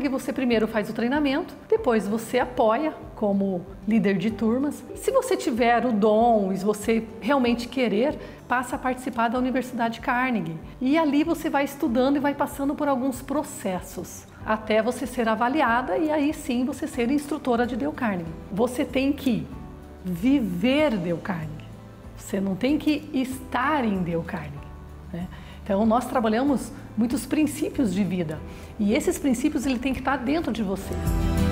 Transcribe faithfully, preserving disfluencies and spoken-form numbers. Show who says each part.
Speaker 1: Carnegie, você primeiro faz o treinamento, depois você apoia como líder de turmas. Se você tiver o dom e se você realmente querer, passa a participar da Universidade Carnegie. E ali você vai estudando e vai passando por alguns processos, até você ser avaliada e aí sim você ser instrutora de Dale Carnegie. Você tem que viver Dale Carnegie, você não tem que estar em Dale Carnegie, né? Então nós trabalhamos muitos princípios de vida e esses princípios ele tem que estar dentro de você.